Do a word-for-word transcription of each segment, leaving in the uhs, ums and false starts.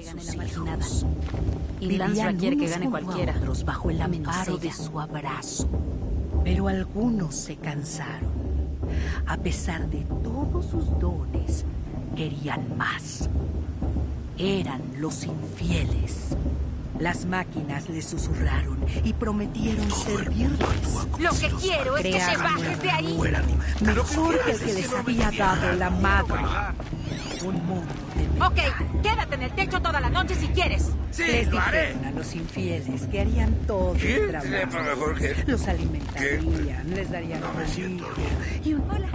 que gane la marginada. Y Lance quiere que gane cualquiera. Otros bajo el amparo de su abrazo. Pero algunos se cansaron. A pesar de todos sus dones, querían más. Eran los infieles. Las máquinas les susurraron y prometieron servirles. Lo que quiero es que te bajes de ahí. Mejor que el que les había dado la madre. Un mundo de metal. Ok, quédate en el techo toda la noche si quieres. Sí, Les lo haré. dijeron a los infieles que harían todo ¿Quién el trabajo. sepa mejor que...? Los alimentarían, les darían No me comida siento y un hola.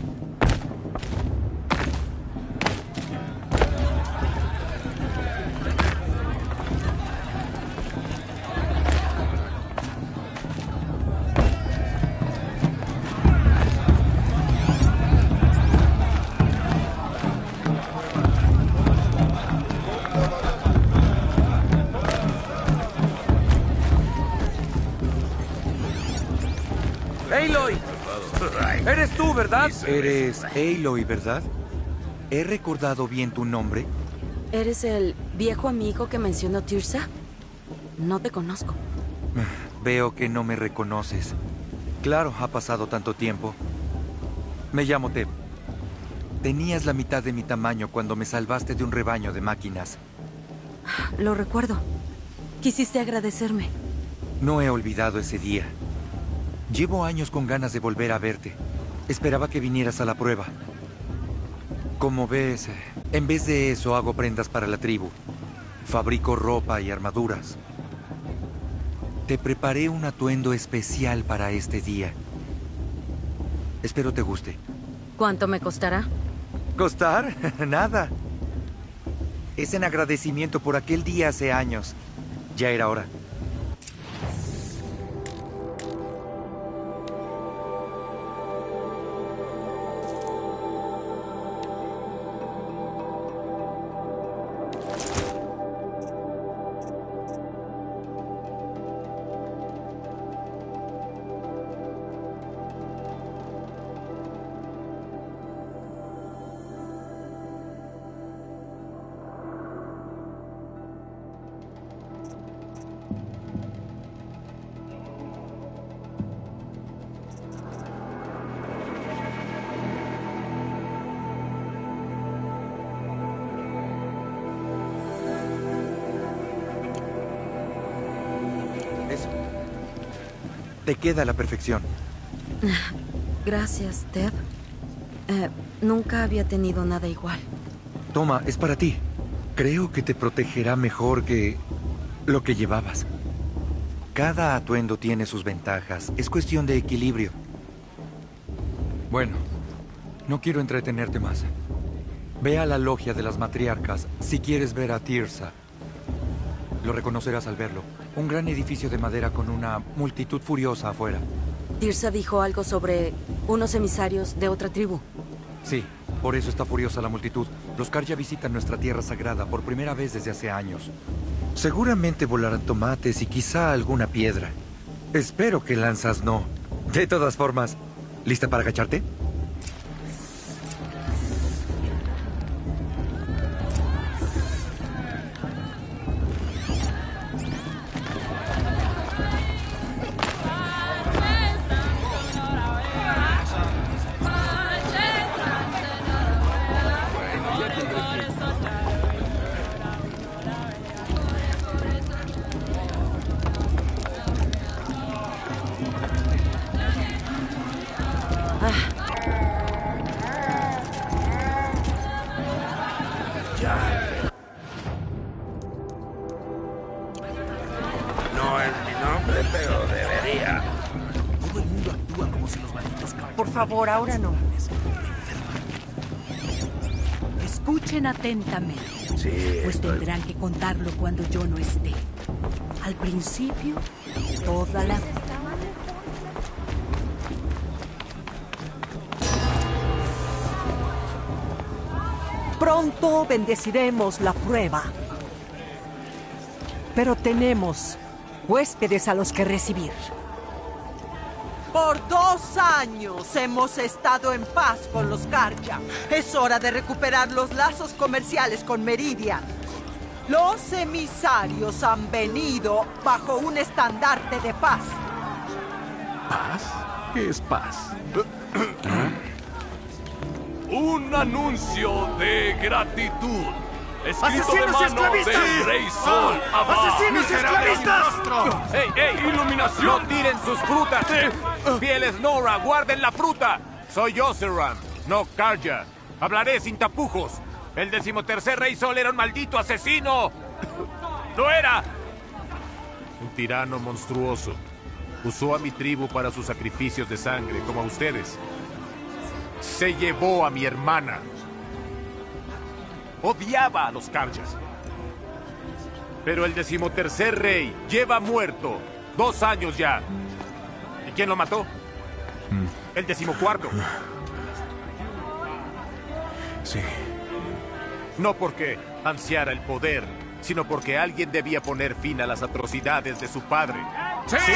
¡Aloy! ¡Eres tú, ¿verdad? Eres Aloy, ¿verdad? ¿He recordado bien tu nombre? ¿Eres el viejo amigo que mencionó Tirsa? No te conozco. Veo que no me reconoces. Claro, ha pasado tanto tiempo. Me llamo Teb. Tenías la mitad de mi tamaño cuando me salvaste de un rebaño de máquinas. Lo recuerdo. Quisiste agradecerme. No he olvidado ese día. Llevo años con ganas de volver a verte. Esperaba que vinieras a la prueba. Como ves, en vez de eso hago prendas para la tribu. Fabrico ropa y armaduras. Te preparé un atuendo especial para este día. Espero te guste. ¿Cuánto me costará? ¿Costar? Nada. Es en agradecimiento por aquel día hace años. Ya era hora. Eso. Te queda a la perfección. Gracias, Ted. Eh, nunca había tenido nada igual. Toma, es para ti. Creo que te protegerá mejor que lo que llevabas. Cada atuendo tiene sus ventajas. Es cuestión de equilibrio. Bueno, no quiero entretenerte más. Ve a la logia de las matriarcas si quieres ver a Tirsa. Lo reconocerás al verlo. Un gran edificio de madera con una multitud furiosa afuera. Tirsa dijo algo sobre unos emisarios de otra tribu. Sí, por eso está furiosa la multitud. Los Karja visitan nuestra tierra sagrada por primera vez desde hace años. Seguramente volarán tomates y quizá alguna piedra. Espero que lanzas no. De todas formas, ¿lista para agacharte? No es mi nombre, pero debería. Todo el mundo actúa como si los malditos caballos... Por favor, ahora no. Escuchen atentamente, Sí, pues estoy- tendrán que contarlo cuando yo no esté. Al principio, toda la... Pronto bendeciremos la prueba. Pero tenemos huéspedes a los que recibir. Por dos años hemos estado en paz con los Karja. Es hora de recuperar los lazos comerciales con Meridian. Los emisarios han venido bajo un estandarte de paz. ¿Paz? ¿Qué es paz? Un anuncio de gratitud. Escrito de mano del Rey Sol. ¡Asesinos y esclavistas! ¡Ey, ey! ¡Iluminación! ¡No tiren sus frutas! ¡Fieles Nora, guarden la fruta! Soy Oseram, no Karja. Hablaré sin tapujos. El decimotercer Rey Sol era un maldito asesino. ¡No era! Un tirano monstruoso. Usó a mi tribu para sus sacrificios de sangre, como a ustedes. Se llevó a mi hermana. Odiaba a los Karjas. Pero el decimotercer rey lleva muerto dos años ya. ¿Y quién lo mató? Mm. El decimocuarto. Sí. No porque ansiara el poder, sino porque alguien debía poner fin a las atrocidades de su padre. ¡Sí! ¡Sí!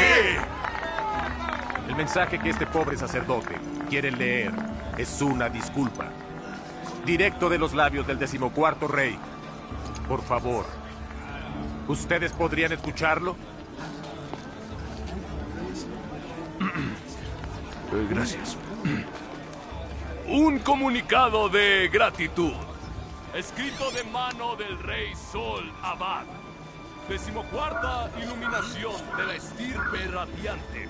El mensaje que este pobre sacerdote quiere leer es una disculpa. Directo de los labios del decimocuarto rey. Por favor, ¿ustedes podrían escucharlo? Gracias. Un comunicado de gratitud. Escrito de mano del Rey Sol Abad. Decimocuarta iluminación de la estirpe radiante.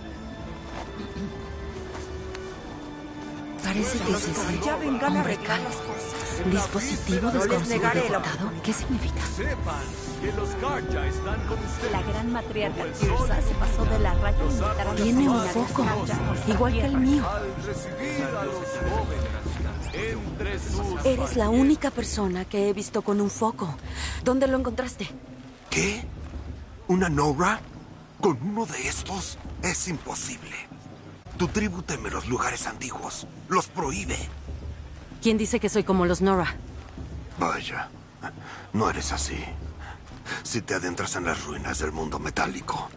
Parece que es ese Ya vengan a hombre arreglar calvo. las cosas. ¿Dispositivo No les desconocido negaré la detectado? ¿Qué significa? Sepan que los Karja están con ustedes. La gran matriarca Tirsa se pasó de la raya y invitaron a Tiene un los foco, Karja. igual que el mío. Al recibir a los jóvenes entre sus Eres la única persona que he visto con un foco. ¿Dónde lo encontraste? ¿Qué? ¿Una Nora? ¿Con uno de estos? Es imposible. Tu tribu teme los lugares antiguos. Los prohíbe. ¿Quién dice que soy como los Nora? Vaya, no eres así. Si te adentras en las ruinas del mundo metálico.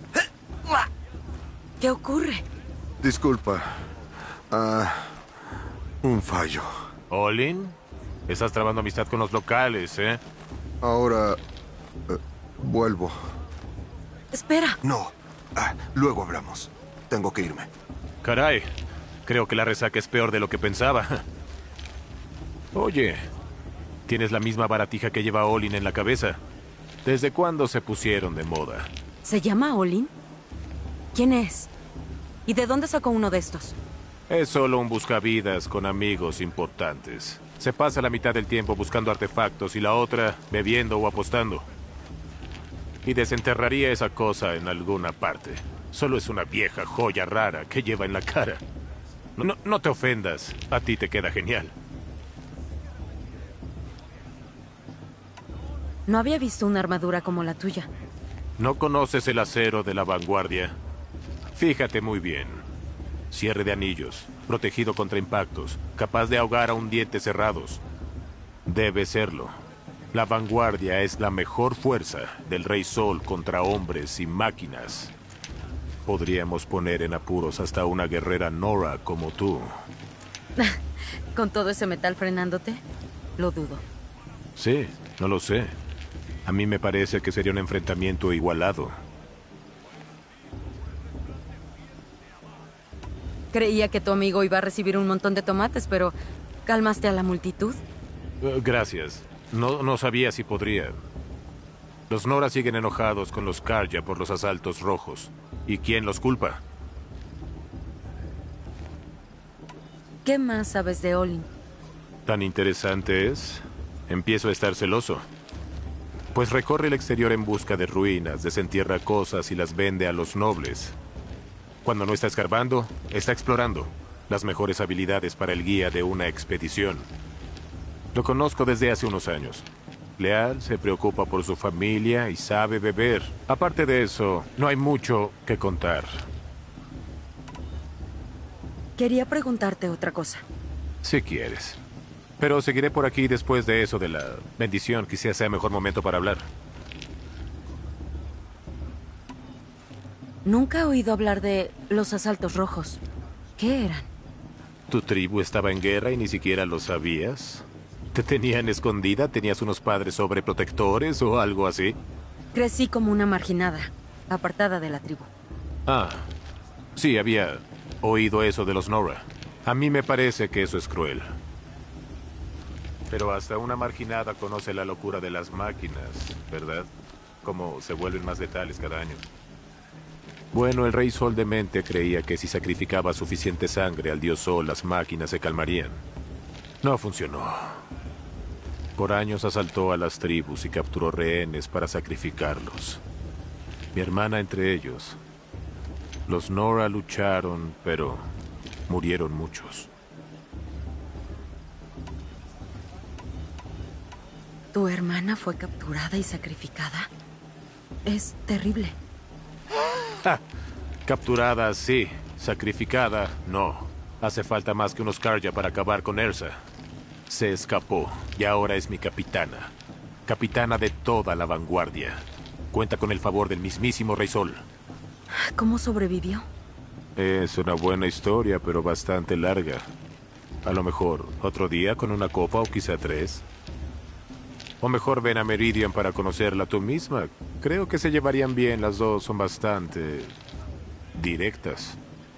¿Qué ocurre? Disculpa. Ah, un fallo. Olin, estás trabando amistad con los locales, ¿eh? Ahora... eh, vuelvo. Espera. No. Ah, luego hablamos. Tengo que irme. Caray, creo que la resaca es peor de lo que pensaba. Oye, tienes la misma baratija que lleva Olin en la cabeza. ¿Desde cuándo se pusieron de moda? ¿Se llama Olin? ¿Quién es? ¿Y de dónde sacó uno de estos? Es solo un buscavidas con amigos importantes. Se pasa la mitad del tiempo buscando artefactos y la otra bebiendo o apostando. Y desenterraría esa cosa en alguna parte. Solo es una vieja joya rara que lleva en la cara. No, no, no te ofendas. A ti te queda genial. No había visto una armadura como la tuya. ¿No conoces el acero de la vanguardia? Fíjate muy bien. Cierre de anillos, protegido contra impactos, capaz de ahogar a un diente cerrados. Debe serlo. La vanguardia es la mejor fuerza del Rey Sol contra hombres y máquinas. Podríamos poner en apuros hasta una guerrera Nora como tú. ¿Con todo ese metal frenándote? Lo dudo. Sí, no lo sé. A mí me parece que sería un enfrentamiento igualado. Creía que tu amigo iba a recibir un montón de tomates, pero calmaste a la multitud. Uh, gracias. No, no sabía si podría. Los Nora siguen enojados con los Karja por los asaltos rojos. ¿Y quién los culpa? ¿Qué más sabes de Olin? ¿Tan interesante es? Empiezo a estar celoso. Pues recorre el exterior en busca de ruinas, desentierra cosas y las vende a los nobles. Cuando no está escarbando, está explorando. Las mejores habilidades para el guía de una expedición. Lo conozco desde hace unos años. Leal, se preocupa por su familia y sabe beber. Aparte de eso, no hay mucho que contar. Quería preguntarte otra cosa. Si quieres. Pero seguiré por aquí después de eso de la bendición. Quizás sea mejor momento para hablar. Nunca he oído hablar de los asaltos rojos. ¿Qué eran? ¿Tu tribu estaba en guerra y ni siquiera lo sabías? ¿Te tenían escondida? ¿Tenías unos padres sobreprotectores o algo así? Crecí como una marginada, apartada de la tribu. Ah, sí, había oído eso de los Nora. A mí me parece que eso es cruel. Pero hasta una marginada conoce la locura de las máquinas, ¿verdad? Cómo se vuelven más letales cada año. Bueno, el Rey Sol demente creía que si sacrificaba suficiente sangre al Dios Sol, las máquinas se calmarían. No funcionó. Por años asaltó a las tribus y capturó rehenes para sacrificarlos. Mi hermana entre ellos. Los Nora lucharon, pero murieron muchos. ¿Tu hermana fue capturada y sacrificada? Es terrible. Ah, capturada, sí. Sacrificada, no. Hace falta más que unos Karja para acabar con Ersa. Se escapó y ahora es mi capitana. Capitana de toda la vanguardia. Cuenta con el favor del mismísimo Rey Sol. ¿Cómo sobrevivió? Es una buena historia, pero bastante larga. A lo mejor otro día con una copa o quizá tres. O mejor ven a Meridian para conocerla tú misma. Creo que se llevarían bien, las dos son bastante directas.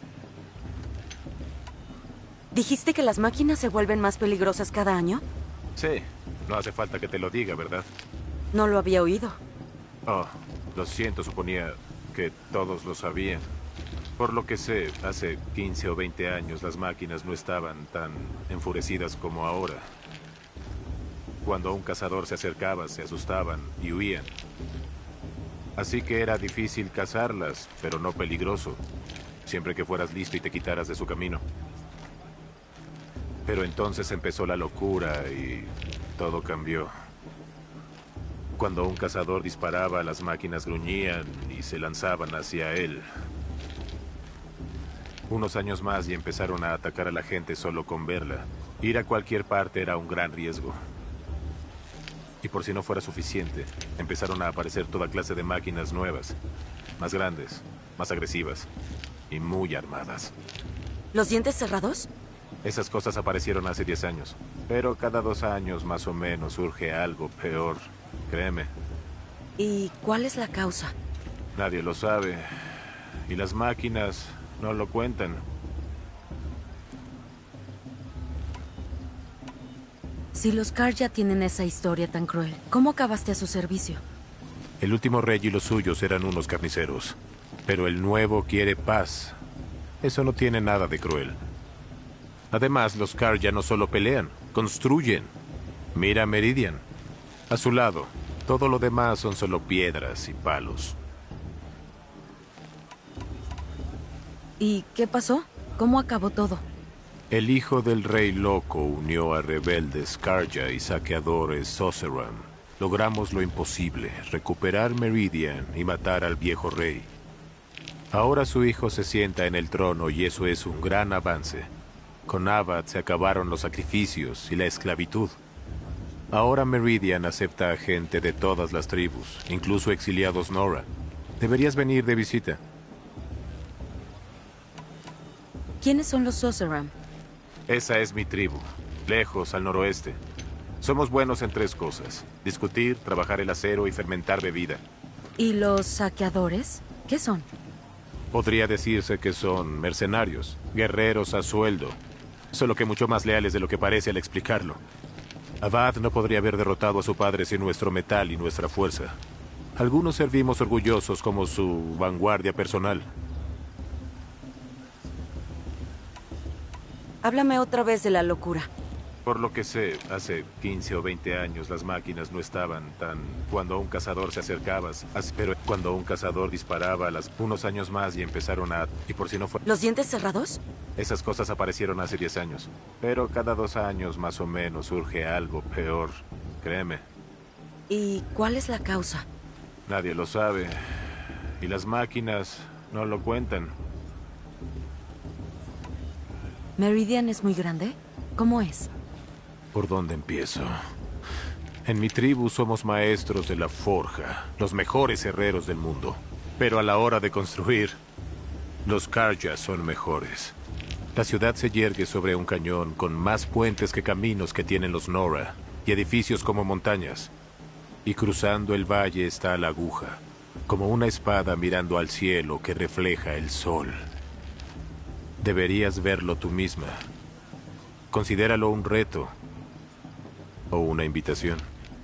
¿Dijiste que las máquinas se vuelven más peligrosas cada año? Sí, no hace falta que te lo diga, ¿verdad? No lo había oído. Oh, lo siento, suponía que todos lo sabían. Por lo que sé, hace quince o veinte años las máquinas no estaban tan enfurecidas como ahora. Cuando un cazador se acercaba, se asustaban y huían. Así que era difícil cazarlas, pero no peligroso, siempre que fueras listo y te quitaras de su camino. Pero entonces empezó la locura y todo cambió. Cuando un cazador disparaba, las máquinas gruñían y se lanzaban hacia él. Unos años más y empezaron a atacar a la gente solo con verla. Ir a cualquier parte era un gran riesgo. Y por si no fuera suficiente, empezaron a aparecer toda clase de máquinas nuevas. Más grandes, más agresivas y muy armadas. ¿Los dientes cerrados? Esas cosas aparecieron hace diez años. Pero cada dos años más o menos surge algo peor. Créeme. ¿Y cuál es la causa? Nadie lo sabe. Y las máquinas no lo cuentan. Si los Karja tienen esa historia tan cruel, ¿cómo acabaste a su servicio? El último rey y los suyos eran unos carniceros. Pero el nuevo quiere paz. Eso no tiene nada de cruel. Además, los Karja no solo pelean, construyen. Mira a Meridian. A su lado, todo lo demás son solo piedras y palos. ¿Y qué pasó? ¿Cómo acabó todo? El hijo del rey loco unió a rebeldes Karja y saqueadores Soseram. Logramos lo imposible, recuperar Meridian y matar al viejo rey. Ahora su hijo se sienta en el trono y eso es un gran avance. Con Avad se acabaron los sacrificios y la esclavitud. Ahora Meridian acepta a gente de todas las tribus, incluso exiliados Nora. Deberías venir de visita. ¿Quiénes son los Soseram? Esa es mi tribu, lejos al noroeste. Somos buenos en tres cosas: discutir, trabajar el acero y fermentar bebida. ¿Y los saqueadores? ¿Qué son? Podría decirse que son mercenarios, guerreros a sueldo, solo que mucho más leales de lo que parece al explicarlo. Avad no podría haber derrotado a su padre sin nuestro metal y nuestra fuerza. Algunos servimos orgullosos como su vanguardia personal. Háblame otra vez de la locura. Por lo que sé, hace quince o veinte años las máquinas no estaban tan... Cuando un cazador se acercaba, pero cuando un cazador disparaba, las... unos años más y empezaron a... Y por si no fue... ¿Los dientes cerrados? Esas cosas aparecieron hace diez años. Pero cada dos años más o menos surge algo peor. Créeme. ¿Y cuál es la causa? Nadie lo sabe. Y las máquinas no lo cuentan. ¿Meridian es muy grande? ¿Cómo es? ¿Por dónde empiezo? En mi tribu somos maestros de la forja, los mejores herreros del mundo. Pero a la hora de construir, los Karja son mejores. La ciudad se yergue sobre un cañón con más puentes que caminos que tienen los Nora. y edificios como montañas. Y cruzando el valle está la aguja, como una espada mirando al cielo que refleja el sol. Deberías verlo tú misma. Considéralo un reto o una invitación.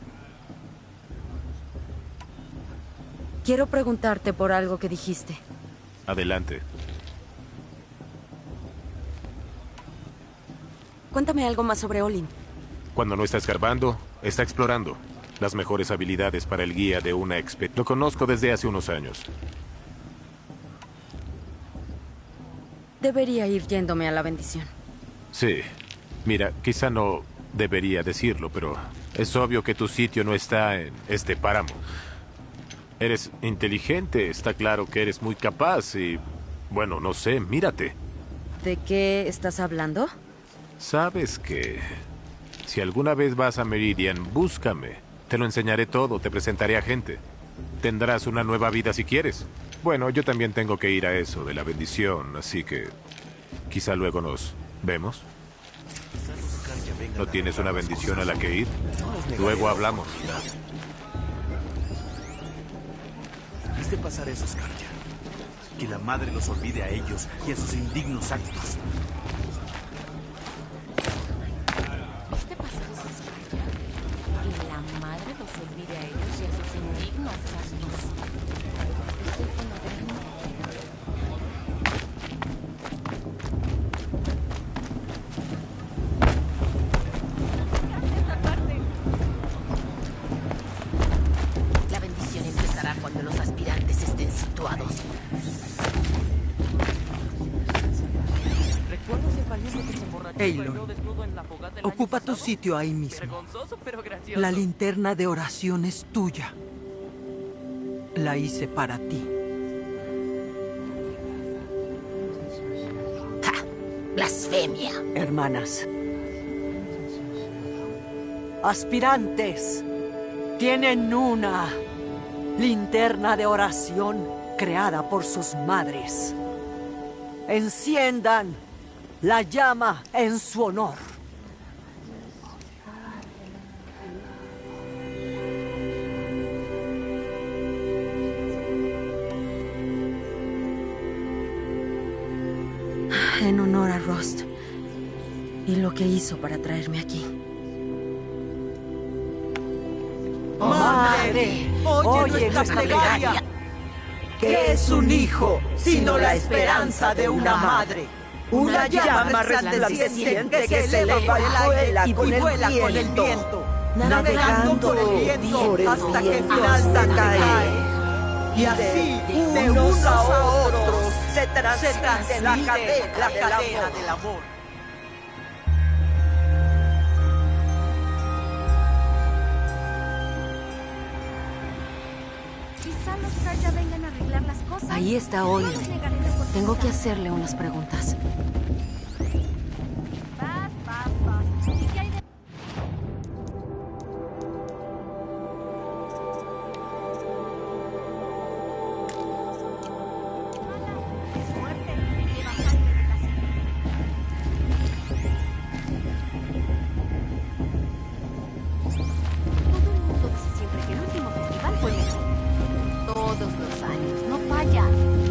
Quiero preguntarte por algo que dijiste. Adelante. Cuéntame algo más sobre Olin. Cuando no está escarbando, está explorando. Las mejores habilidades para el guía de una expedición. Lo conozco desde hace unos años. Debería ir yéndome a la bendición. Sí. Mira, quizá no debería decirlo, pero es obvio que tu sitio no está en este páramo. Eres inteligente, está claro que eres muy capaz y... Bueno, no sé, mírate. ¿De qué estás hablando? Sabes que... Si alguna vez vas a Meridian, búscame. Te lo enseñaré todo, te presentaré a gente. Tendrás una nueva vida si quieres. Bueno, yo también tengo que ir a eso de la bendición, así que... Quizá luego nos vemos. ¿No tienes una bendición a la que ir? Luego hablamos. ¿Viste pasar eso, Scarja? Que la madre los olvide a ellos y a sus indignos actos. ¿Viste pasar eso, Scarja? Que la madre los olvide a ellos y a sus indignos actos. Estoy con la gran... La bendición empezará cuando los aspirantes estén situados. Aloy, ocupa tu sitio ahí mismo. La linterna de oración es tuya. La hice para ti. ¡Ja! ¡Blasfemia! Hermanas. Aspirantes. Tienen una linterna de oración creada por sus madres. Enciendan la llama en su honor. En honor a Rust y lo que hizo para traerme aquí. Madre, oye nuestra plegaria. ¿Qué es un hijo sino la esperanza de una madre? Una llama resplandeciente que se eleva y vuela con el viento, navegando por el viento hasta que finalmente cae. Y así, de unos a otros, se transmite la cadena del amor. Quizá los Scarja vengan a arreglar las cosas. Ahí está Olin. Tengo que hacerle unas preguntas. Vas, vas, vas. ¿Y qué hay de...? Suerte, lleva sangre de la silla. Todo el mundo dice siempre que el último festival fue mejor. Todos los años, no falla.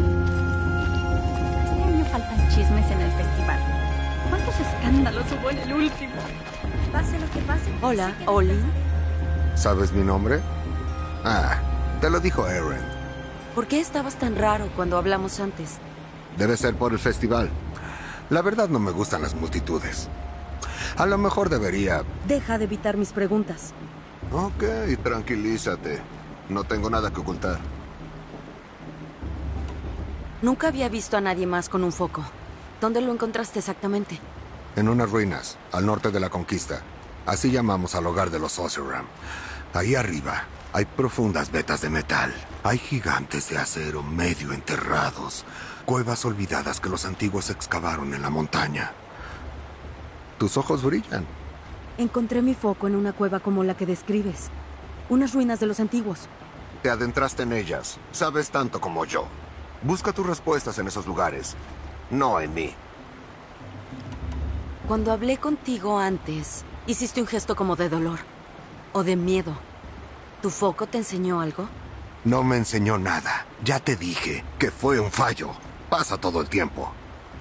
Este año faltan chismes en el festival. ¿Cuántos escándalos hubo en el último? Pase lo que pase. Hola, Olin. ¿Sabes mi nombre? Ah, te lo dijo Eren. ¿Por qué estabas tan raro cuando hablamos antes? Debe ser por el festival. La verdad no me gustan las multitudes. A lo mejor debería... Deja de evitar mis preguntas. Ok, tranquilízate. No tengo nada que ocultar. Nunca había visto a nadie más con un foco. ¿Dónde lo encontraste exactamente? En unas ruinas, al norte de la conquista. Así llamamos al hogar de los Oseram. Ahí arriba hay profundas vetas de metal. Hay gigantes de acero medio enterrados. Cuevas olvidadas que los antiguos excavaron en la montaña. Tus ojos brillan. Encontré mi foco en una cueva como la que describes. Unas ruinas de los antiguos. Te adentraste en ellas. Sabes tanto como yo. Busca tus respuestas en esos lugares, no en mí. Cuando hablé contigo antes, hiciste un gesto como de dolor. o de miedo. ¿Tu foco te enseñó algo? No me enseñó nada. Ya te dije que fue un fallo. Pasa todo el tiempo.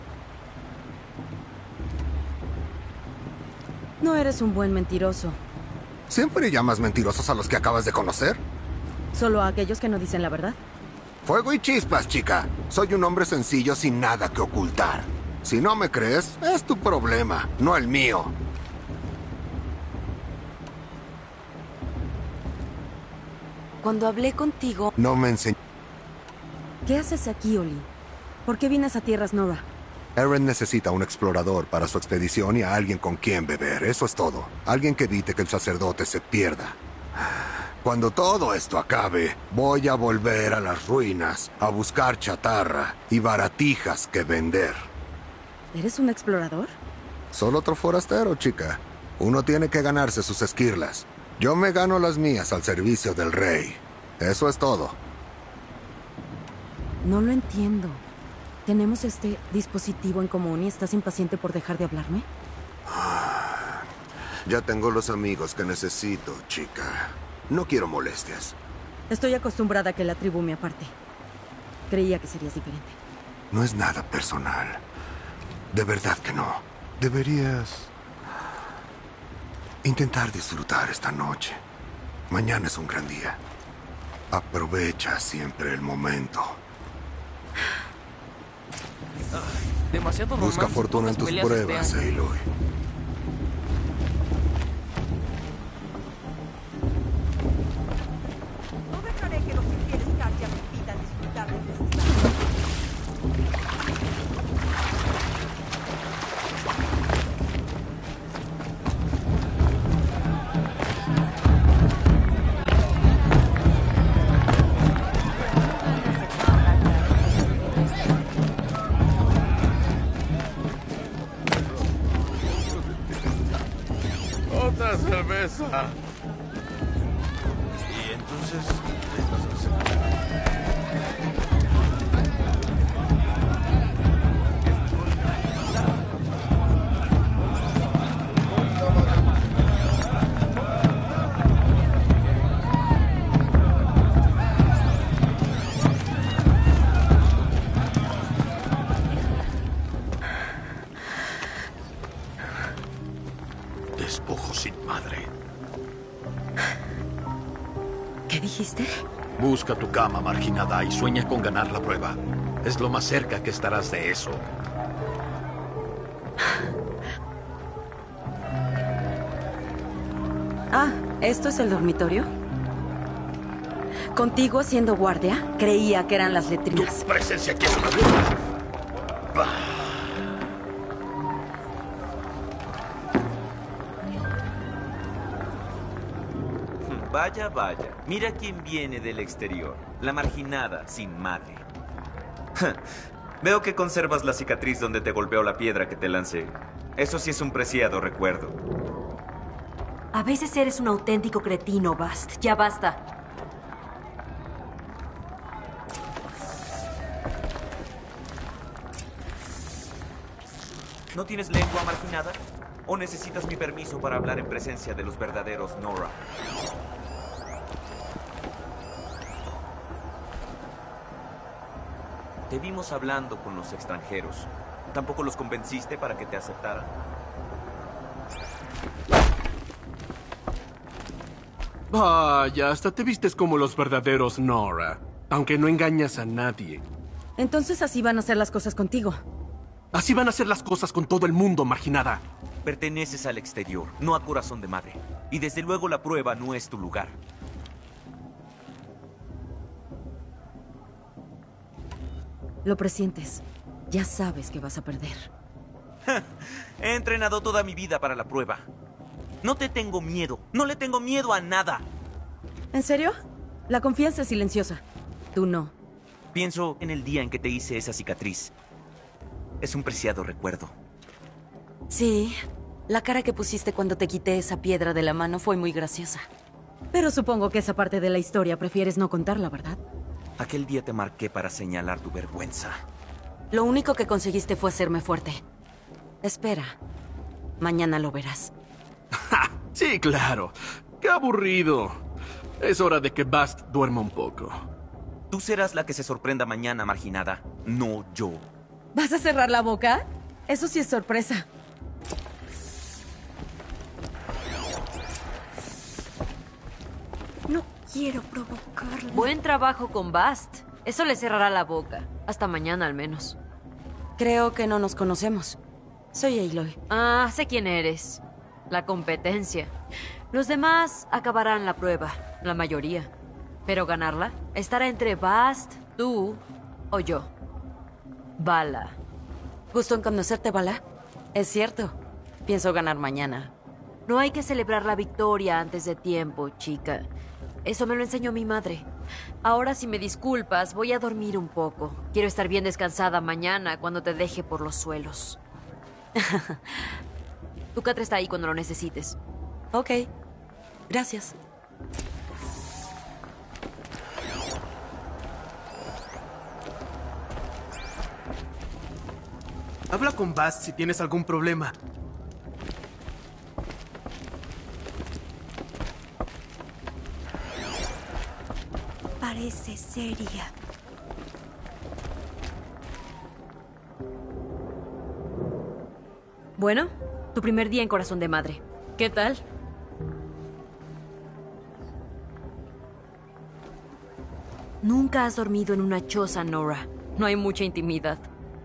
No eres un buen mentiroso. ¿Siempre llamas mentirosos a los que acabas de conocer? ¿Solo a aquellos que no dicen la verdad? Fuego y chispas, chica. Soy un hombre sencillo sin nada que ocultar. Si no me crees, es tu problema, no el mío. Cuando hablé contigo... No me enseñó. ¿Qué haces aquí, Oli? ¿Por qué vienes a tierras Nora? Eren necesita un explorador para su expedición y a alguien con quien beber. Eso es todo. Alguien que evite que el sacerdote se pierda. Cuando todo esto acabe, voy a volver a las ruinas a buscar chatarra y baratijas que vender. ¿Eres un explorador? Solo otro forastero, chica. Uno tiene que ganarse sus esquirlas. Yo me gano las mías al servicio del rey. Eso es todo. No lo entiendo. ¿Tenemos este dispositivo en común y estás impaciente por dejar de hablarme? Ya tengo los amigos que necesito, chica. No quiero molestias. Estoy acostumbrada a que la tribu me aparte. Creía que serías diferente. No es nada personal. De verdad que no. Deberías intentar disfrutar esta noche. Mañana es un gran día. Aprovecha siempre el momento. Demasiado Busca romance, fortuna en pocas tus peleas pruebas, este año. Aloy. No dejaré que los infieles Carja me impidan disfrutar del festival. Otra cerveza. Y entonces... Despojo sin madre. ¿Qué dijiste? Busca tu cama, marginada, y sueña con ganar la prueba. Es lo más cerca que estarás de eso. Ah, ¿esto es el dormitorio? Contigo haciendo guardia, creía que eran las letrinas. Tu presencia aquí es una burla. Vaya, vaya. Mira quién viene del exterior. La marginada, sin madre. Veo que conservas la cicatriz donde te golpeó la piedra que te lancé. Eso sí es un preciado recuerdo. A veces eres un auténtico cretino, Bast. Ya basta. ¿No tienes lengua, marginada? ¿O necesitas mi permiso para hablar en presencia de los verdaderos Nora? Te vimos hablando con los extranjeros. ¿Tampoco los convenciste para que te aceptaran? Vaya, hasta te vistes como los verdaderos Nora. Aunque no engañas a nadie. Entonces así van a ser las cosas contigo. Así van a ser las cosas con todo el mundo, marginada. Perteneces al exterior, no a corazón de madre. Y desde luego la prueba no es tu lugar. Lo presientes. Ya sabes que vas a perder. He entrenado toda mi vida para la prueba. No te tengo miedo. No le tengo miedo a nada. ¿En serio? La confianza es silenciosa. Tú no. Pienso en el día en que te hice esa cicatriz. Es un preciado recuerdo. Sí. La cara que pusiste cuando te quité esa piedra de la mano fue muy graciosa. Pero supongo que esa parte de la historia prefieres no contarla, ¿verdad? Aquel día te marqué para señalar tu vergüenza. Lo único que conseguiste fue hacerme fuerte. Espera. Mañana lo verás. Sí, claro. ¡Qué aburrido! Es hora de que Bast duerma un poco. Tú serás la que se sorprenda mañana, marginada, no yo. ¿Vas a cerrar la boca? Eso sí es sorpresa. No quiero provocarlo. Buen trabajo con Bast. Eso le cerrará la boca. Hasta mañana al menos. Creo que no nos conocemos. Soy Aloy. Ah, sé quién eres. La competencia. Los demás acabarán la prueba, la mayoría. Pero ganarla estará entre Bast, tú o yo. Vala. Gusto en conocerte, Vala. Es cierto. Pienso ganar mañana. No hay que celebrar la victoria antes de tiempo, chica. Eso me lo enseñó mi madre. Ahora, si me disculpas, voy a dormir un poco. Quiero estar bien descansada mañana cuando te deje por los suelos. Tu catre está ahí cuando lo necesites. Ok. Gracias. Habla con Bast si tienes algún problema. Parece seria. Bueno, tu primer día en Corazón de Madre. ¿Qué tal? Nunca has dormido en una choza, Nora. No hay mucha intimidad.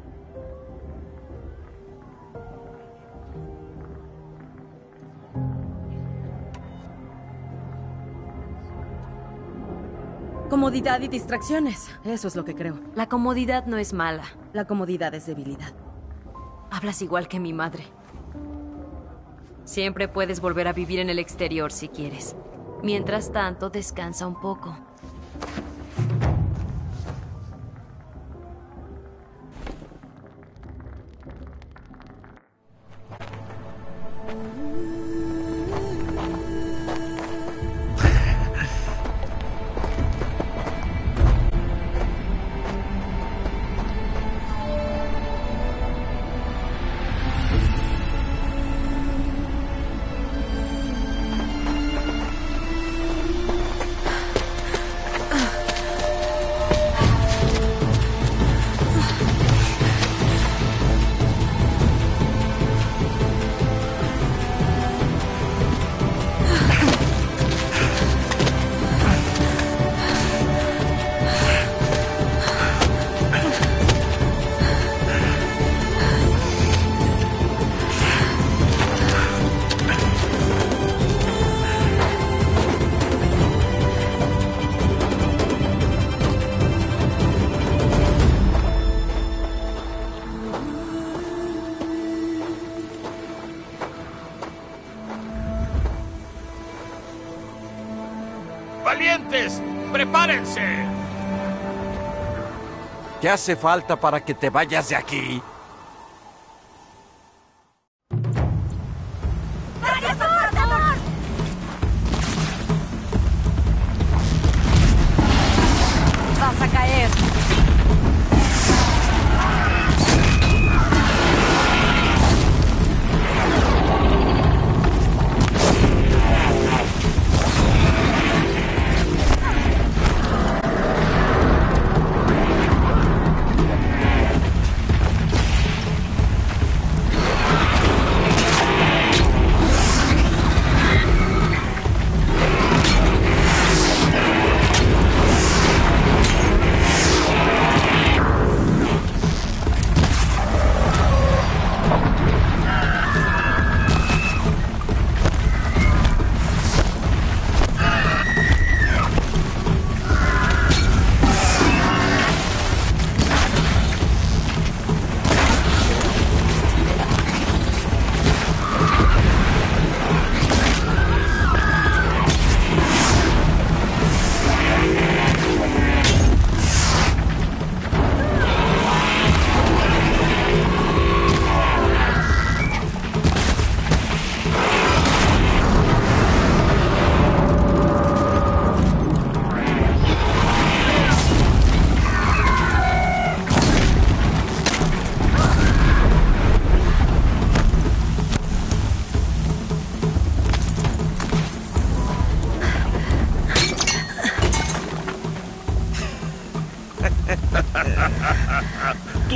Comodidad y distracciones. Eso es lo que creo. La comodidad no es mala. La comodidad es debilidad. Hablas igual que mi madre. Siempre puedes volver a vivir en el exterior si quieres. Mientras tanto, descansa un poco. ¡Valientes! ¡Prepárense! ¿Qué hace falta para que te vayas de aquí? Vas a caer.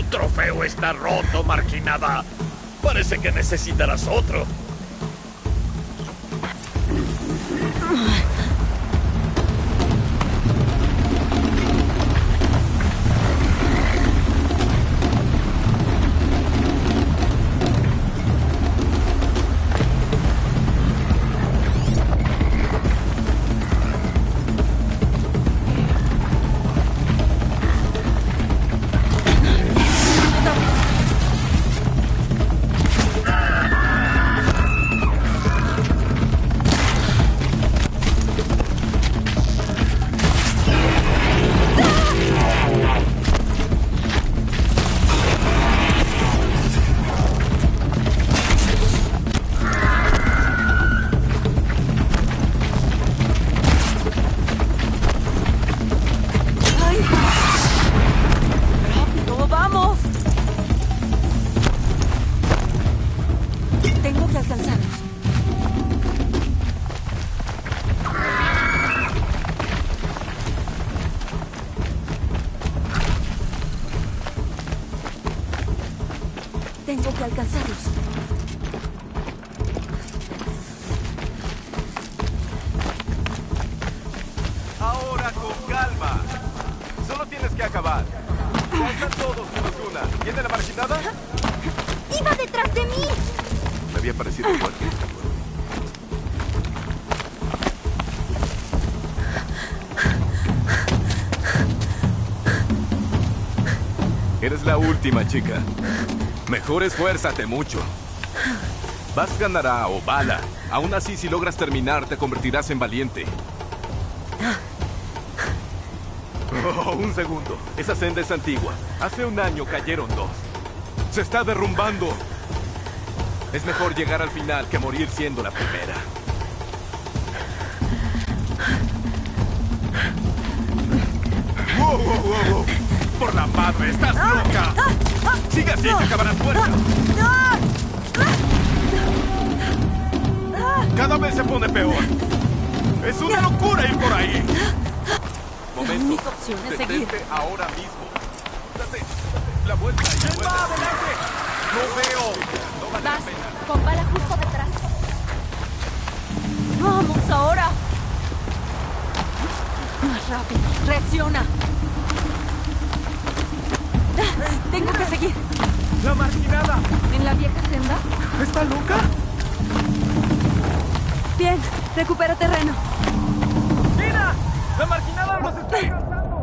trofeo está roto, marginada. Parece que necesitarás otro. Tengo que alcanzarlos. Ahora con calma. Solo tienes que acabar. Ya están todos menos una. ¿Viene la marginada? ¡Iba detrás de mí! Me había parecido igual que esta. Eres la última, chica. Mejor esfuérzate mucho. Vas ganará o bala. Aún así, si logras terminar, te convertirás en valiente. Oh, un segundo. Esa senda es antigua. Hace un año cayeron dos. Se está derrumbando. Es mejor llegar al final que morir siendo la primera. ¡Wow, wow, wow, wow! ¡Por la madre! ¡Estás loca! ¡Sigue así! ¡Te acabarás muerta! Cada vez se pone peor. ¡Es una locura ir por ahí! Momento. La única opción es seguir. Detente ahora mismo. Date la vuelta y la vuelta. ¡Adelante! ¡No veo! No vale la pena. Con bala justo detrás. ¡Vamos ahora! Más rápido. ¡Reacciona! Tengo que seguir. ¡La marginada! ¿En la vieja senda? ¿Está loca? Bien, recupera terreno. ¡Mira! ¡La marginada nos está alcanzando!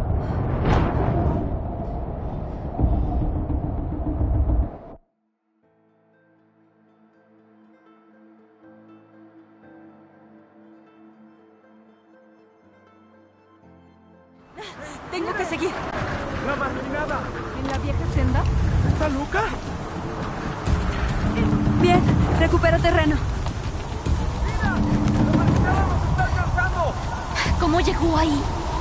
Tengo que seguir. ¡La marginada! ¿En la vieja senda? ¿Está loca? Bien, recupera terreno. ¡Mira! ¡La marginada nos está alcanzando! ¿Cómo llegó ahí?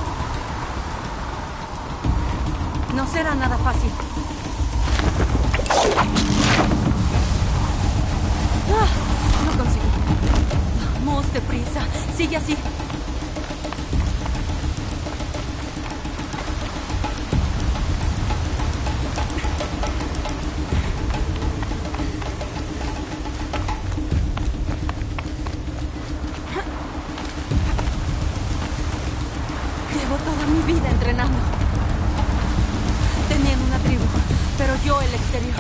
No será nada fácil. Ah, no conseguí. Vamos, deprisa. Sigue así. Llevo toda mi vida entrenando. Tenían una tribu, pero yo el exterior.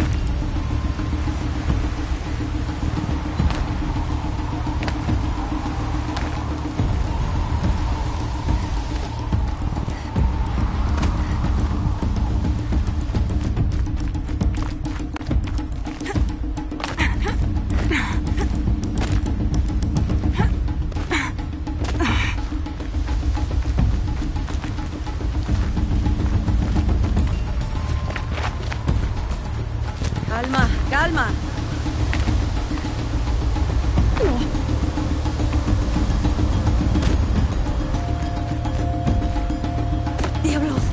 Calma, calma. Diablos.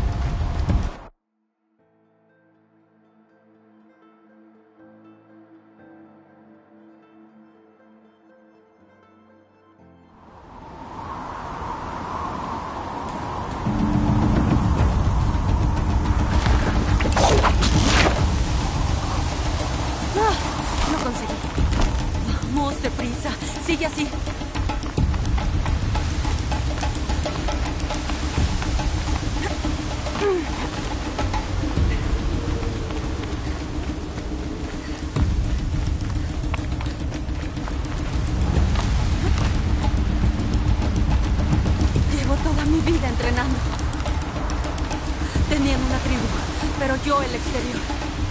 Sigue así. Llevo toda mi vida entrenando. Tenían una tribu, pero yo el exterior.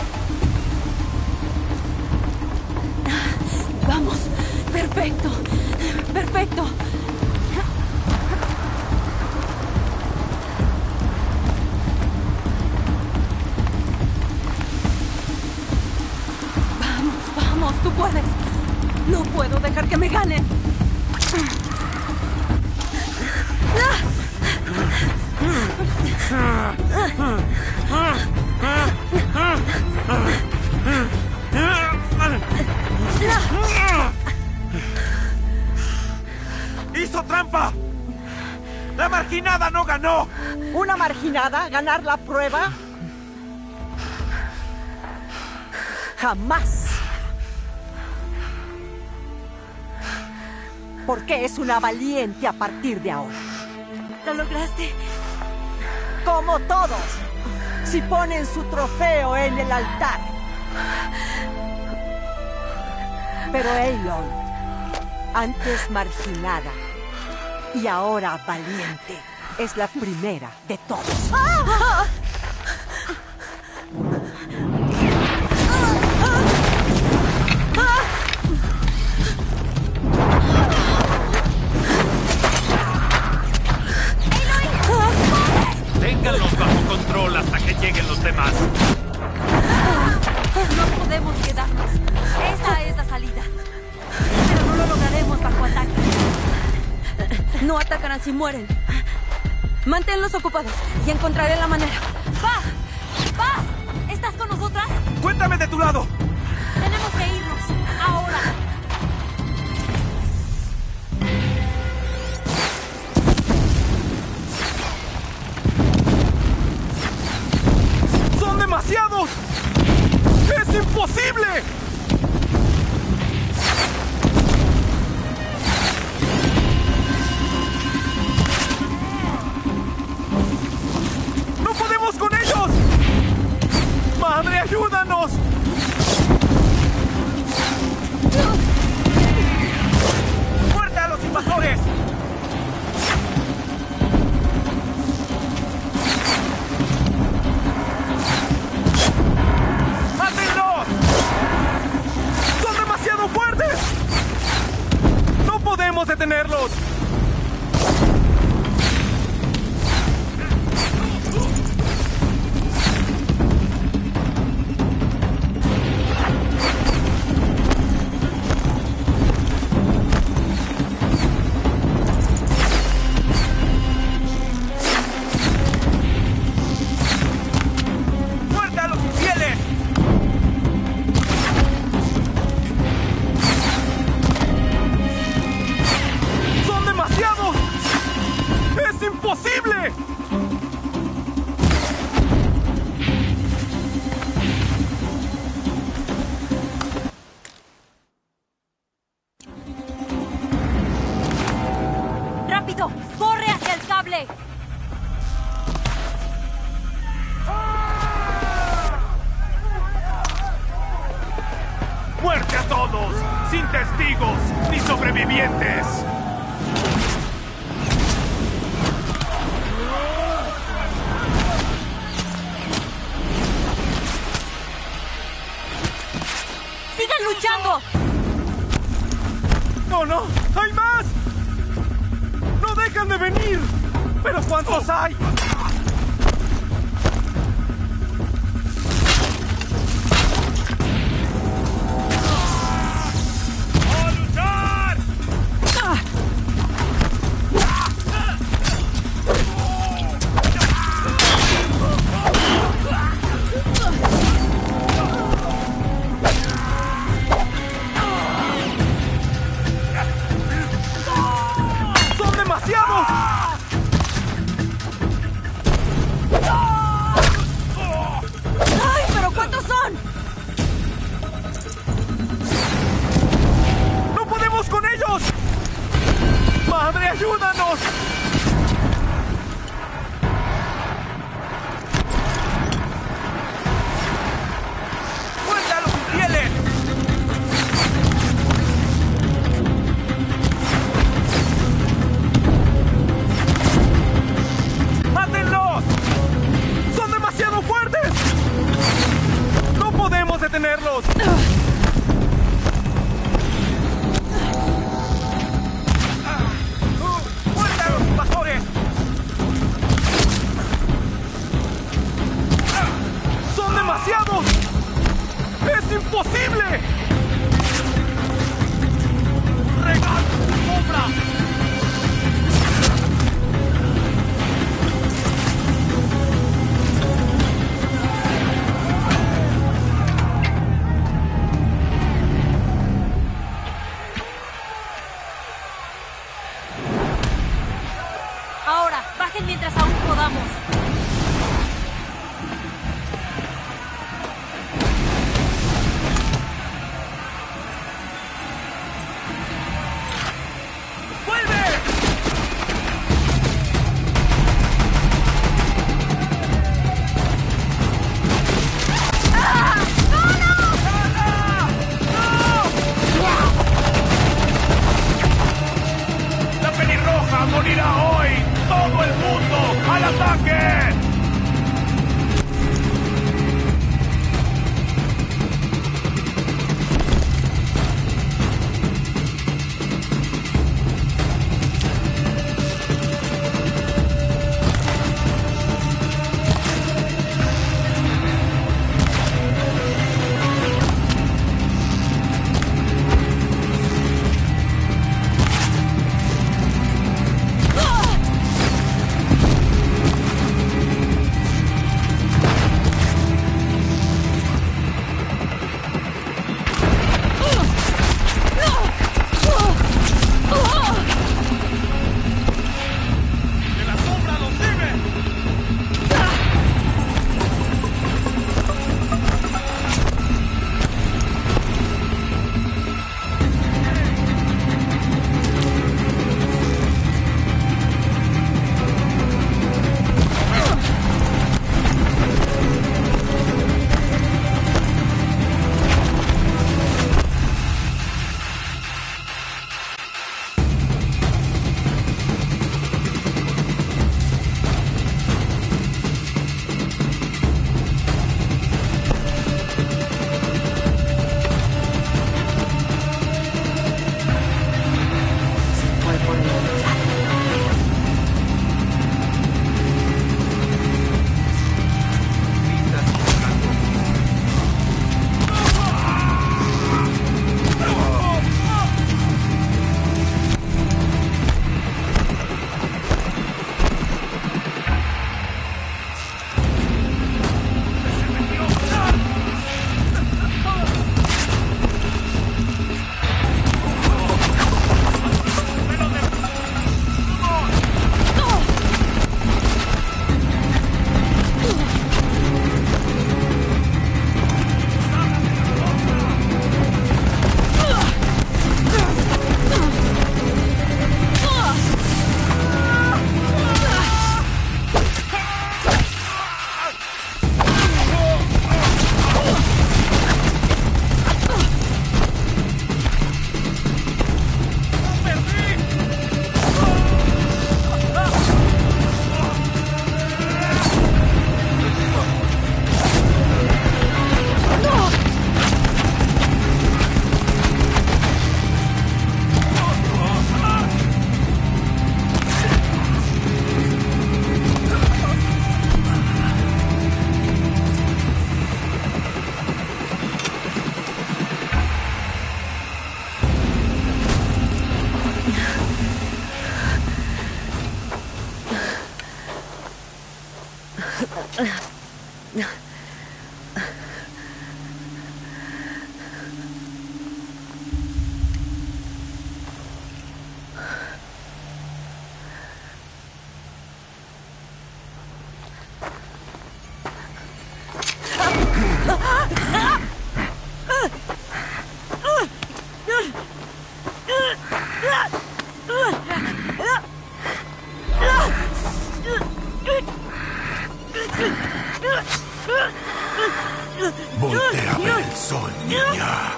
Vamos. Perfecto. Perfecto. Vamos, vamos, tú puedes. No puedo dejar que me ganen. ¡Hizo trampa! ¡La marginada no ganó! ¿Una marginada ganar la prueba? Jamás. Porque es una valiente a partir de ahora. ¿Lo lograste? Como todos, si ponen su trofeo en el altar. Pero Aloy, antes marginada y ahora valiente, es la primera de todos. ¡Ah! Ténganlos bajo control hasta que lleguen los demás. No podemos quedarnos. Esa es la salida. Pero no lo lograremos bajo ataque. No atacarán si mueren. Manténlos ocupados y encontraré la manera. ¡Va! ¡Va! ¿Estás con nosotras? ¡Cuéntame de tu lado! Tenemos que irnos. Ahora. ¡Son demasiados! ¡Es imposible! ¡No podemos con ellos! ¡Madre, ayúdanos! ¡Muerte a los invasores! ¡Mátenlos! ¡Son demasiado fuertes! ¡No podemos detenerlos! ¡Muerte a los infieles! ¡Son demasiados! ¡Es imposible! ¡Rápido! ¡Corre hacia el cable! ¡Muerte a todos! ¡Sin testigos ni sobrevivientes! ¡Sigan luchando! ¡No, no! ¡Hay más! ¡No dejan de venir! ¿Pero cuántos hay? ¡A luchar! ¡Son demasiados! ¡Ayúdanos! ¡Suelta a los infieles! ¡Mátenlos! ¡Son demasiado fuertes! ¡No podemos detenerlos! ¡Suelta a los invasores! ¡Son demasiados! ¡Es imposible! ¡Regal tu sombra! Ahora, bajen mientras aún podamos. Voltea a ver el sol, niña.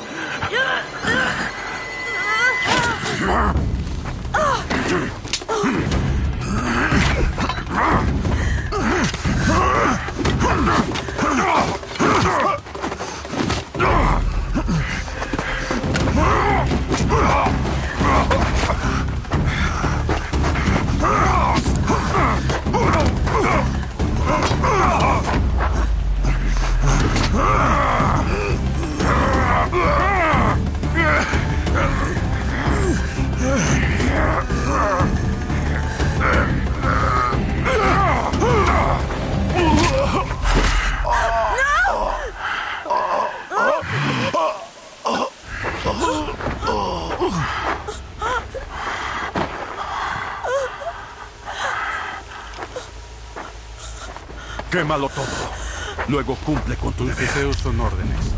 Quémalo todo. Luego cumple con tus deseos, son órdenes.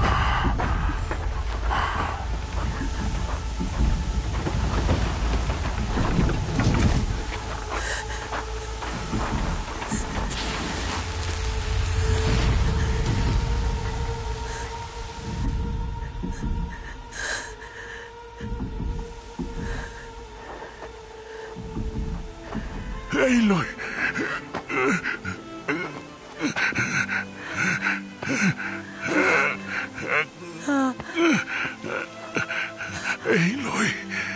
Aloy. Aloy.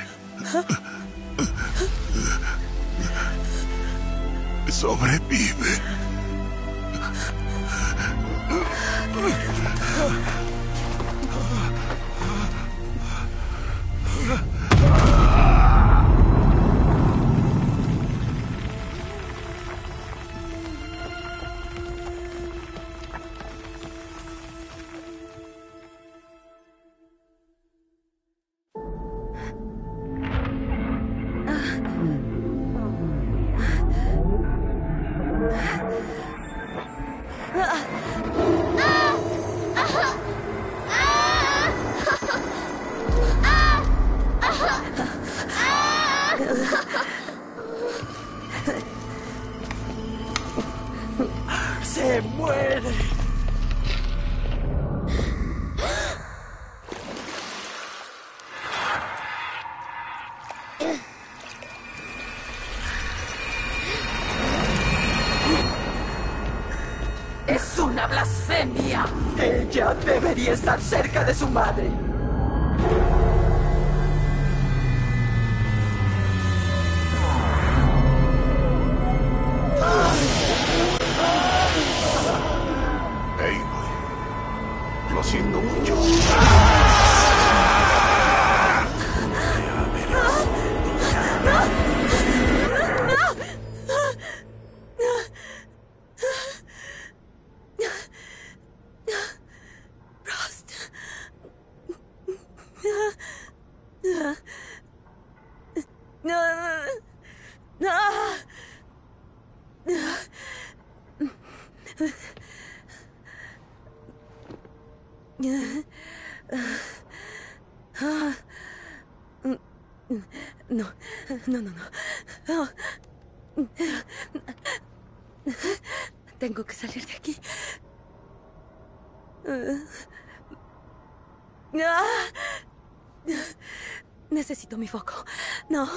Sobrevive. ¡Se muere! ¡Es una blasfemia! Ella debería estar cerca de su madre. Lo siento mucho. Rost. No, no, no, no. Tengo que salir de aquí. Necesito mi foco. No.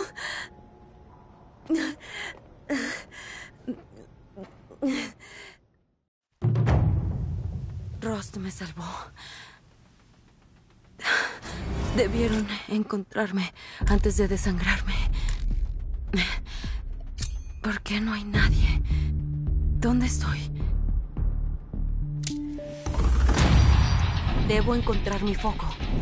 Rost me salvó. Debieron encontrarme antes de desangrarme. ¿Por qué no hay nadie? ¿Dónde estoy? Debo encontrar mi foco.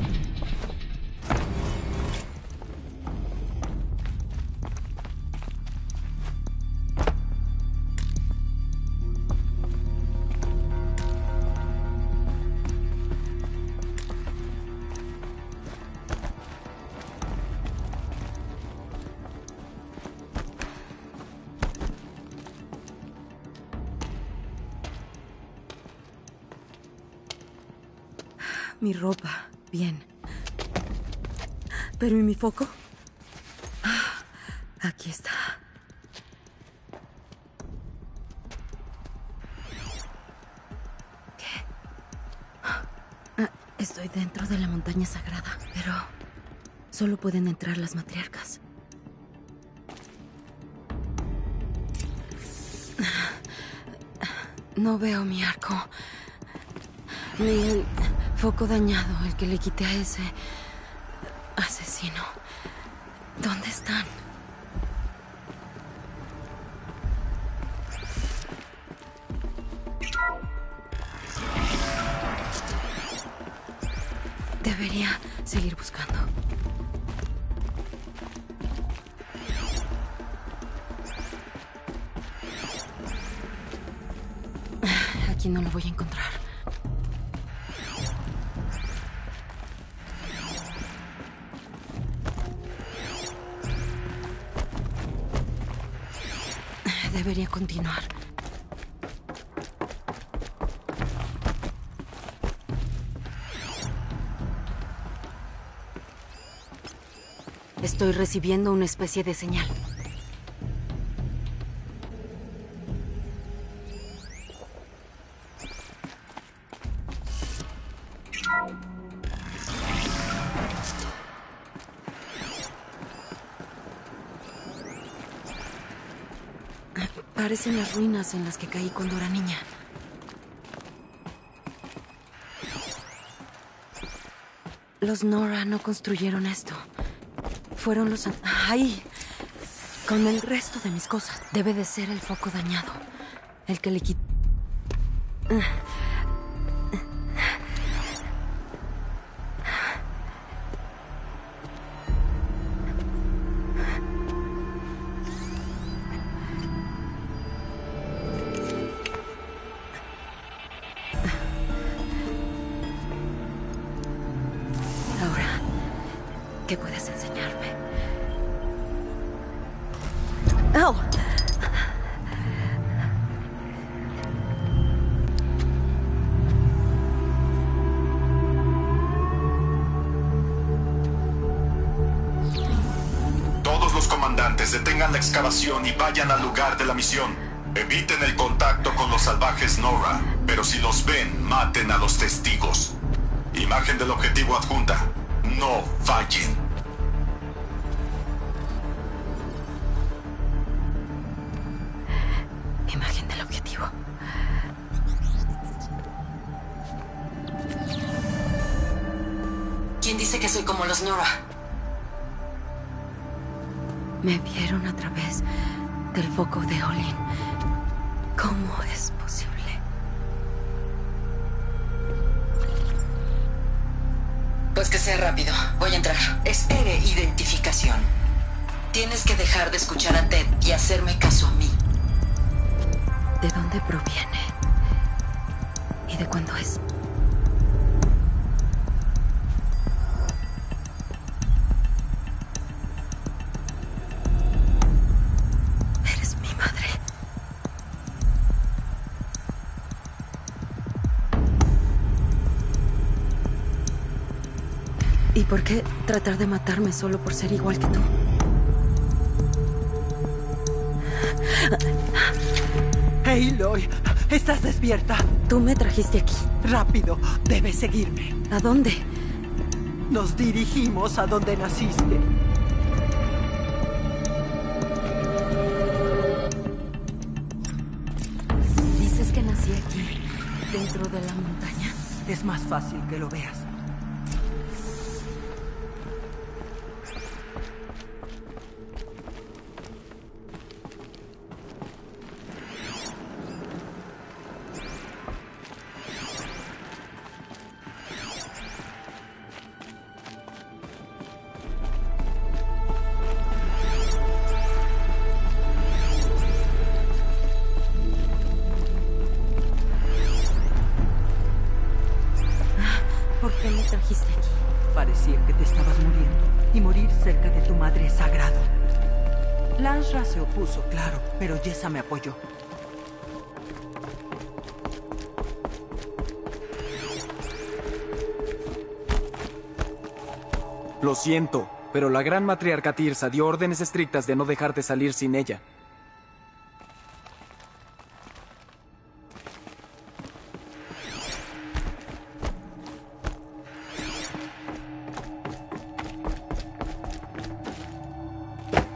Mi ropa, bien. ¿Pero y mi foco? Ah, aquí está. ¿Qué? Estoy dentro de la montaña sagrada, pero solo pueden entrar las matriarcas. No veo mi arco. Ni el foco dañado, el que le quité a ese asesino. ¿Dónde están? Debería seguir buscando. Aquí no lo voy a encontrar. Debería continuar. Estoy recibiendo una especie de señal. Parecen las ruinas en las que caí cuando era niña. Los Nora no construyeron esto. Fueron los... ¡Ahí! Con el resto de mis cosas. Debe de ser el foco dañado. El que le quitó... ¿Qué puedes enseñarme? ¡Oh! Todos los comandantes detengan la excavación y vayan al lugar de la misión. Eviten el contacto con los salvajes Nora, pero si los ven, maten a los testigos. Imagen del objetivo adjunta. No fallen. Imagen del objetivo. ¿Quién dice que soy como los Nora? Me vieron a través del foco de Olin. ¿Cómo es posible? Pues que sea rápido. Voy a entrar. Espere identificación. Tienes que dejar de escuchar a Ted y hacerme caso a mí. ¿De dónde proviene? ¿Y de cuándo es? Eres mi madre. ¿Y por qué tratar de matarme solo por ser igual que tú? Aloy, ¿estás despierta? Tú me trajiste aquí. Rápido, debes seguirme. ¿A dónde? Nos dirigimos a donde naciste. ¿Dices que nací aquí, dentro de la montaña? Es más fácil que lo veas. ¿Por qué me trajiste aquí? Parecía que te estabas muriendo. Y morir cerca de tu madre es sagrado. Lansra se opuso, claro, pero Yesa me apoyó. Lo siento, pero la gran matriarca Tirsa dio órdenes estrictas de no dejarte salir sin ella.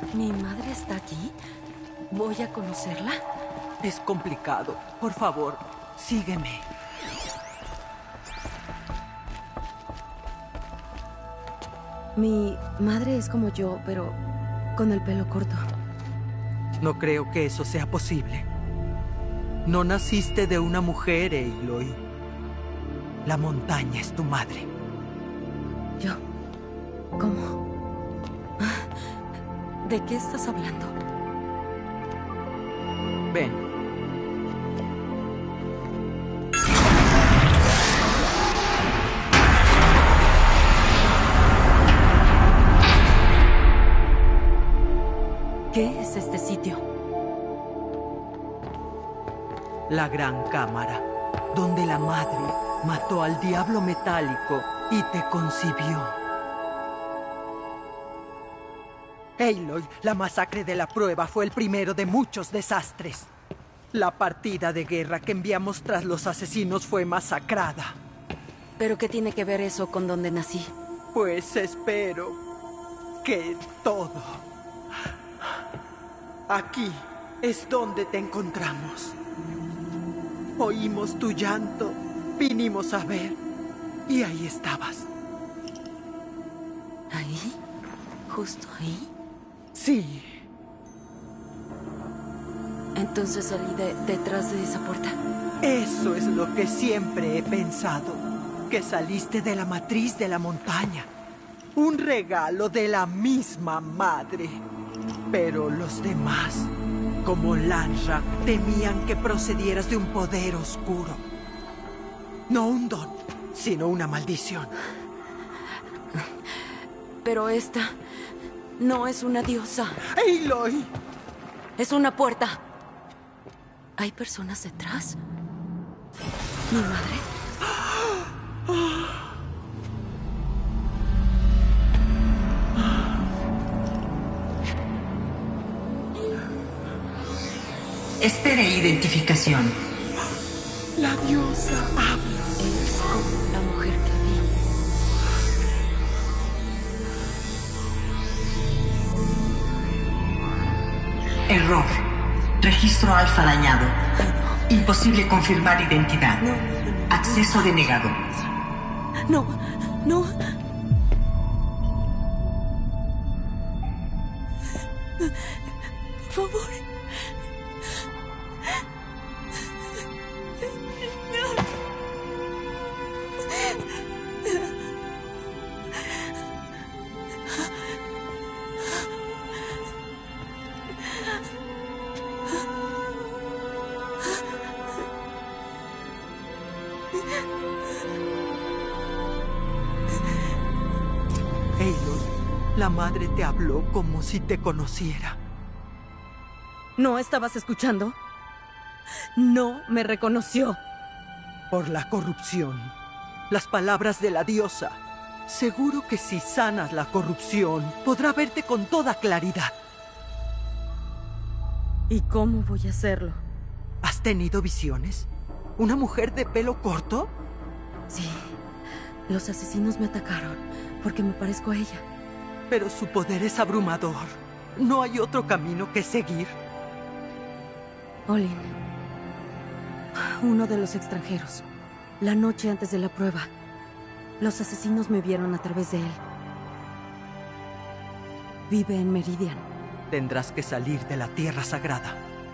¿Mi madre está aquí? ¿Voy a conocerla? Es complicado. Por favor, sígueme. Mi madre es como yo, pero con el pelo corto. No creo que eso sea posible. No naciste de una mujer, Aloy. La montaña es tu madre. ¿Yo? ¿Cómo? ¿De qué estás hablando? Ven. ¿Qué es este sitio? La Gran Cámara, donde la madre mató al diablo metálico y te concibió. Aloy, la masacre de la prueba fue el primero de muchos desastres. La partida de guerra que enviamos tras los asesinos fue masacrada. ¿Pero qué tiene que ver eso con donde nací? Pues espero que todo. Aquí es donde te encontramos. Oímos tu llanto, vinimos a ver, y ahí estabas. ¿Ahí? ¿Justo ahí? Sí. Entonces salí de detrás de esa puerta. Eso es lo que siempre he pensado, que saliste de la matriz de la montaña. Un regalo de la misma madre. Pero los demás, como Lanra, temían que procedieras de un poder oscuro. No un don, sino una maldición. Pero esta no es una diosa. ¡Aloy! Es una puerta. ¿Hay personas detrás? ¿Mi madre? Espere identificación. La diosa habla. Es como la mujer que vi. Error. Registro alfa dañado. Imposible confirmar identidad. Acceso denegado. No, no. Por favor. Aloy, la madre te habló como si te conociera. ¿No estabas escuchando? No me reconoció. Por la corrupción. Las palabras de la diosa. Seguro que si sanas la corrupción, podrá verte con toda claridad. ¿Y cómo voy a hacerlo? ¿Has tenido visiones? ¿Una mujer de pelo corto? Sí. Los asesinos me atacaron porque me parezco a ella. Pero su poder es abrumador. ¿No hay otro camino que seguir? Olin. Uno de los extranjeros. La noche antes de la prueba. Los asesinos me vieron a través de él. Vive en Meridian. Tendrás que salir de la Tierra Sagrada.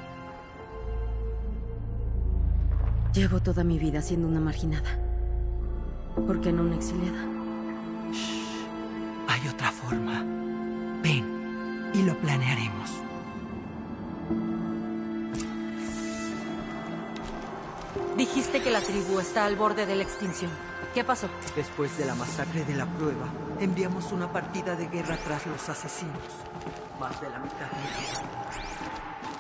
Llevo toda mi vida siendo una marginada. ¿Por qué no una exiliada? Shh. Hay otra forma. Ven y lo planearemos. Dijiste que la tribu está al borde de la extinción. ¿Qué pasó? Después de la masacre de la prueba, enviamos una partida de guerra tras los asesinos. Más de la mitad.